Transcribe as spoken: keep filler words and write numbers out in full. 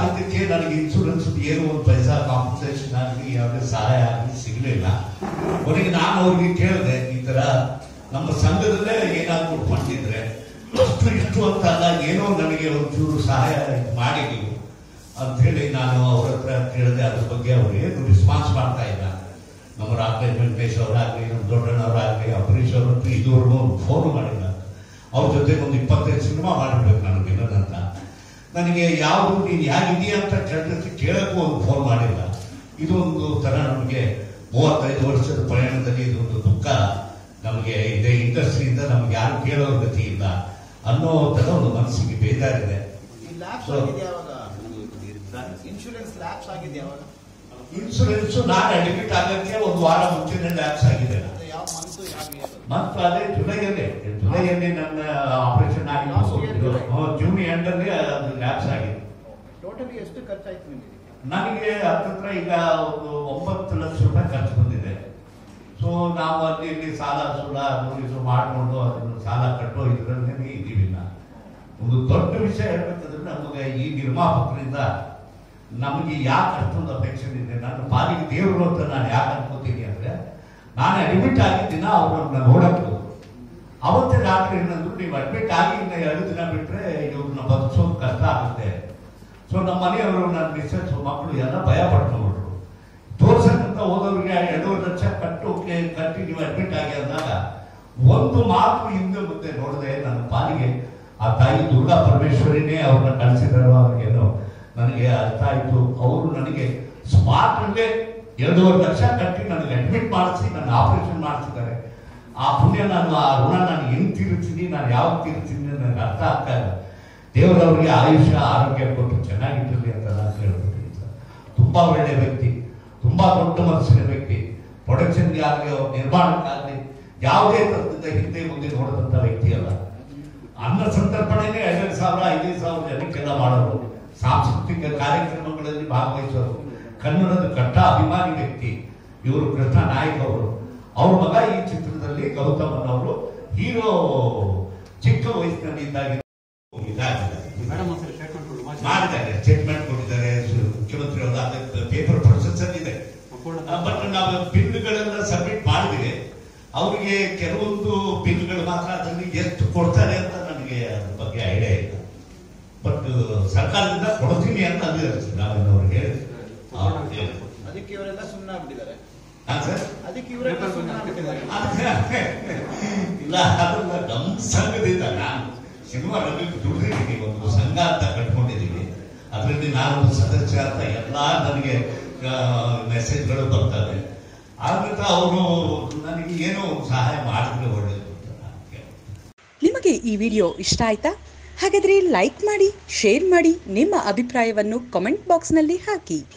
ಆಗಿದ್ದಕ್ಕೆ ನನಗೆ ಇನ್ಶೂರೆನ್ಸ್ ಏನು ಒಂದು ಪೈಸಾ ಕಾಂಪನ್ಸೇಷನ್ ಆಗಲಿ ಯಾವುದೇ ಸಹಾಯ ಆಗಲಿ ಸಿಗಲಿಲ್ಲ. ಕೊನೆಗೆ ನಾನು ಅವ್ರಿಗೆ ಕೇಳಿದೆ, ಈ ತರ ನಮ್ಮ ಸಂಘದಲ್ಲೇ ಏನಾದ್ರು ಮಾಡಿದ್ರೆ ಅಷ್ಟು ಇಷ್ಟು ಅಂತ ಅಲ್ಲ, ಏನೋ ನನಗೆ ಒಂಚೂರು ಸಹಾಯ ಮಾಡಿ ನೀವು ಅಂತ ಹೇಳಿ ನಾನು ಅವ್ರ ಹತ್ರ ಕೇಳಿದೆ. ಅದ್ರ ಬಗ್ಗೆ ಅವ್ರು ಏನು ರೆಸ್ಪಾನ್ಸ್ ಮಾಡ್ತಾ ಇಲ್ಲ. ನಮ್ಮ ರಾಕೇಶ್ ವೆಂಕಟೇಶ್ ಅವರಾಗಲಿ, ನಮ್ಮ ದೊಡ್ಡಣ್ಣವರಾಗಲಿ, ಅಂಬರೀಶ್ ಅವರಂತೂ ಇದುವರೆಗೂ ಫೋನ್ ಮಾಡಿಲ್ಲ. ಅವ್ರ ಜೊತೆ ಒಂದು ಇಪ್ಪತ್ತೈದು ಸಿನಿಮಾ ಮಾಡಿರ್ಬೇಕು ನಾನು ವಿನೋದಂತ. ನನಗೆ ಯಾವುದು ನೀನು ಹೇಗಿದೆಯಾ ಅಂತ ಕೇಳಿದ್ರೆ ಕೇಳಕ್ಕೂ ಒಂದು ಫೋನ್ ಮಾಡಿಲ್ಲ. ಇದೊಂದು ತರ ನಮಗೆ ಮೂವತ್ತೈದು ವರ್ಷದ ಪ್ರಯಾಣದಲ್ಲಿ ಇದೊಂದು ದುಃಖ ನಮಗೆ ಇದೆ. ಇಂಡಸ್ಟ್ರಿಯಿಂದ ನಮ್ಗೆ ಯಾರು ಕೇಳೋ ಗತಿ ಇಲ್ಲ ಅನ್ನೋ ತರ ಒಂದು ಮನಸ್ಸಿಗೆ ಬೇಜಾರಿದೆ. ಇನ್ಶೂರೆನ್ಸ್ ನಾನು ಅಡ್ಮಿಟ್ ಆಗಕ್ಕೆ ಒಂದು ವಾರ ಮುಂಚೆನೆ ಲ್ಯಾಪ್ಸ್ ಆಗಿದೆ. ಮತ್ತು ಅದೇ ಜುಲೈಯಲ್ಲಿ ಜುಲೈಯಲ್ಲಿ ನನ್ನ ಆಪರೇಷನ್ ಆಗಿದ್ದು ಜೂನ್ ಎಂಡಲ್ಲಿ ಅದು ಲ್ಯಾಪ್ಸ್ ಆಗಿದೆ. ಎಷ್ಟು ಖರ್ಚಾಯ್ತು ನಿಮಗೆ? ನನಗೆ ಹತ್ತತ್ರ ಈಗ ಒಂದು ಒಂಬತ್ತು ಲಕ್ಷ ರೂಪಾಯಿ ಖರ್ಚು ಬಂದಿದೆ. ಸೊ ನಾವು ಅಲ್ಲಿ ಇಲ್ಲಿ ಸಾಲ ಸುಲ ಇದು ಮಾಡಿಕೊಂಡು ಅದನ್ನು ಸಾಲ ಕಟ್ಟೋ ಇದರಲ್ಲೇ ಇದ್ದೀವಿ. ಒಂದು ದೊಡ್ಡ ವಿಷಯ ಹೇಳ್ಬೇಕಂದ್ರೆ ನಮಗೆ ಈ ನಿರ್ಮಾಪಕರಿಂದ ನಮಗೆ ಯಾಕೆ ಅಷ್ಟೊಂದು ಅಪೇಕ್ಷೆ ಇದೆ, ನನ್ನ ಪಾಲಿಗೆ ದೇವರು ಅಂತ ನಾನು ಯಾಕೆ ಅನ್ಕೋತೀನಿ ಅಂದ್ರೆ, ನಾನು ಅಡ್ಮಿಟ್ ಆಗಿದ್ದಿನ ಅವ್ರನ್ನ ನೋಡಕ್ಕೆ ಅವತ್ತೇ ಡಾಕ್ಟರ್ ಏನಂದ್ರು, ನೀವು ಅಡ್ಮಿಟ್ ಆಗಿ ಇನ್ನು ಎರಡು ದಿನ ಬಿಟ್ರೆ ಇವ್ರನ್ನ ಬದುಕಿಸೋದು ಕಷ್ಟ ಆಗುತ್ತೆ. ಸೊ ನಮ್ಮ ಮನೆಯವರು, ನನ್ನ ಮಿಸ್ಸಸ್, ಮಕ್ಕಳು ಎಲ್ಲ ಭಯ ಪಡ್ಕೊಂಡ್ಬಿಟ್ರು. ತೋರ್ಸಕ್ಕಂತ ಹೋದವ್ರಿಗೆ ಎರಡೂವರೆ ಲಕ್ಷ ಕಟ್ಟು ಕಟ್ಟಿ ನೀವು ಅಡ್ಮಿಟ್ ಆಗಿ ಅಂದಾಗ ಒಂದು ಮಾತು ಹಿಂದೆ ಮುಂದೆ ನೋಡಿದೆ. ನನ್ನ ಪಾಲಿಗೆ ಆ ತಾಯಿ ದುರ್ಗಾ ಪರಮೇಶ್ವರಿನೇ ಅವ್ರನ್ನ ಕಳಿಸಿದಾರೋ ಅವ್ರಿಗೇನೋ ನನಗೆ ಅರ್ಥ ಆಯ್ತು. ಅವರು ನನಗೆ ಸ್ಪಾಟ್ ಅಲ್ಲೇ ಎರಡೂವರೆ ಲಕ್ಷ ಕಟ್ಟಿ ನನಗೆ ಅಡ್ಮಿಟ್ ಮಾಡಿಸಿ ನನ್ನ ಆಪರೇಷನ್ ಮಾಡಿಸಿದ್ದಾರೆ. ಆ ಪುಣ್ಯ ನಾನು, ಆ ಋಣ ನಾನು ಹೆಂಗ್ ತೀರ್ತೀನಿ, ನಾನು ಯಾವಾಗ ತೀರ್ತೀನಿ ನನಗೆ ಅರ್ಥ ಆಗ್ತಾ ಇಲ್ಲ. ದೇವರವ್ರಿಗೆ ಆಯುಷ್ಯ ಆರೋಗ್ಯ ಕೊಟ್ಟು ಚೆನ್ನಾಗಿಟ್ಟಿರಲಿ ಅಂತ ನಾನು ಹೇಳ್ಬಿಟ್ಟಿದ್ದೀನಿ ಸರ್. ತುಂಬಾ ಒಳ್ಳೆ ವ್ಯಕ್ತಿ, ತುಂಬಾ ದೊಡ್ಡ ಮನಸ್ಸಿನ ವ್ಯಕ್ತಿ. ಪ್ರೊಡಕ್ಷನ್ಗೆ ಆಗಲಿ ಅವ್ರ ನಿರ್ಮಾಣಕ್ಕಾಗಲಿ ಯಾವುದೇ ತರದಿಂದ ಹಿಂದೆ ಮುಂದೆ ನೋಡಿದಂಥ ವ್ಯಕ್ತಿ ಅಲ್ಲ. ಅನ್ನ ಸಂತರ್ಪಣೆನೇ ಐದೈದು ಸಾವಿರ ಐದೈದು ಸಾವಿರ ಜನಕ್ಕೆಲ್ಲ ಮಾಡೋರು, ಸಾಂಸ್ಕೃತಿಕ ಕಾರ್ಯಕ್ರಮಗಳಲ್ಲಿ ಭಾಗವಹಿಸೋರು, ಕನ್ನಡದ ಕಟ್ಟ ಅಭಿಮಾನಿ ವ್ಯಕ್ತಿ ಇವರು. ಕೃಷ್ಣ ನಾಯಕ್ ಅವರು, ಅವ್ರ ಮಗ ಈ ಚಿತ್ರದಲ್ಲಿ ಗೌತಮನ್ ಅವರು ಹೀರೋ. ಚಿಕ್ಕ ವಯಸ್ಸಿನಲ್ಲಿ ಇದ್ದಾಗ ಮಾಡಿದ್ದಾರೆ, ಸ್ಟೇಟ್ಮೆಂಟ್ ಕೊಟ್ಟಿದ್ದಾರೆ ಮುಖ್ಯಮಂತ್ರಿ ಅವರು. ಪೇಪರ್ ಪ್ರೊಸೆಸ್ ಇದೆ. ಬಟ್ ನಾವು ಬಿಲ್ಗಳೆಲ್ಲ ಸಬ್ಮಿಟ್ ಮಾಡಿದ್ವಿ. ಅವ್ರಿಗೆ ಕೆಲವೊಂದು ಬಿಲ್ಗಳು ಮಾತ್ರ ಅದರಲ್ಲಿ ಎಷ್ಟು ಕೊಡ್ತಾರೆ ಅಂತ ನನಗೆ ಅದ್ರ ಬಗ್ಗೆ ಐಡಿಯಾ ಇಲ್ಲ. ಬಟ್ ಸರ್ಕಾರದಿಂದ ಕೊಡ್ತೀನಿ ಅಂತ ಅಂದಿದ್ದಾರೆ ನಾವೇನು ಅವ್ರಿಗೆ ಹೇಳಿ. ಅದಕ್ಕೆ ಇವರೆಲ್ಲ ಸುಮ್ಮನೆ ಆಗ್ಬಿಟ್ಟಿದ್ದಾರೆ. ಅದಕ್ಕೆ ಇವರೆಲ್ಲ ಇಲ್ಲ, ಅದನ್ನ ನಮ್ಮ ಸಂಘದಿಂದ ನಾನು ಸಿನಿಮಾ ರಂಗಕ್ಕೆ ದುಡಿದಿದ್ದೀನಿ. ಒಂದು ಸಂಘ ಅಂತ ಕಟ್ಕೊಂಡಿದ್ದೀವಿ. ಅದರಲ್ಲಿ ನಾನೊಂದು ಸದಸ್ಯ ಅಂತ ಎಲ್ಲಾ ನನಗೆ ಮೆಸೇಜ್ಗಳು ಬರ್ತವೆ. ಆದ್ರಿಂದ ಅವರು ನನಗೆ ಏನೋ ಸಹಾಯ ಮಾಡಿದ್ರೆ ಒಳ್ಳೆಯದು. ನಿಮಗೆ ಈ ವಿಡಿಯೋ ಇಷ್ಟ ಆಯ್ತಾ? ಹಾಗಾದ್ರೆ ಲೈಕ್ ಮಾಡಿ, ಶೇರ್ ಮಾಡಿ, ನಿಮ್ಮ ಅಭಿಪ್ರಾಯವನ್ನು ಕಾಮೆಂಟ್ ಬಾಕ್ಸ್ನಲ್ಲಿ ಹಾಕಿ.